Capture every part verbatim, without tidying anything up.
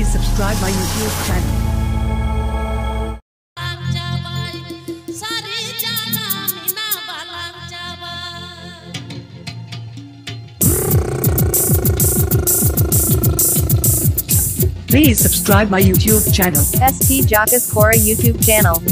Please subscribe my YouTube channel. Please subscribe my YouTube channel. S T Jockus Kora YouTube channel.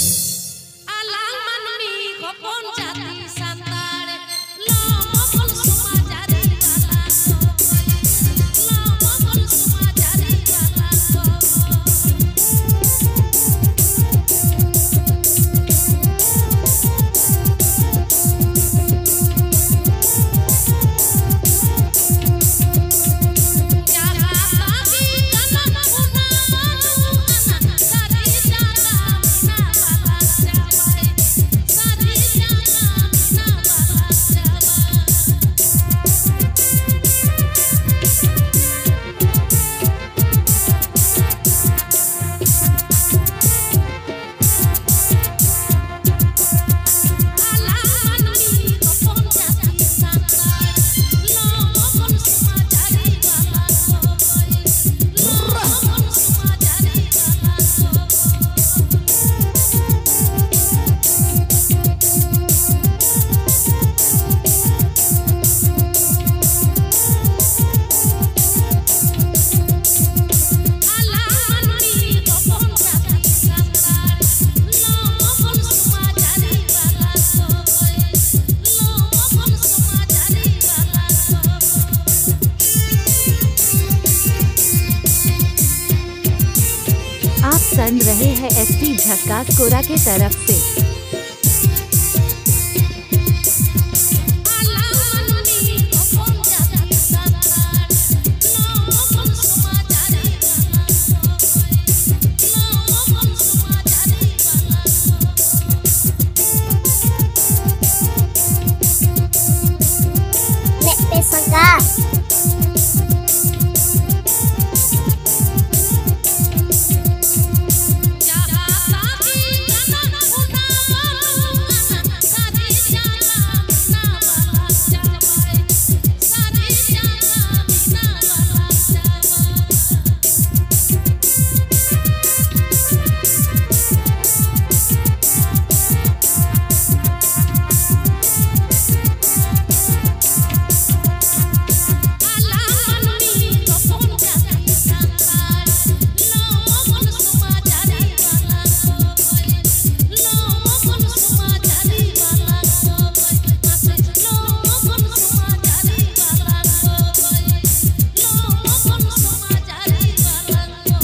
आप सुन रहे हैं S T झक्कास कोरा के तरफ से।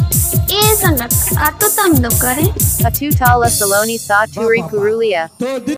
Atutala Saloni Sa Turi Purulia.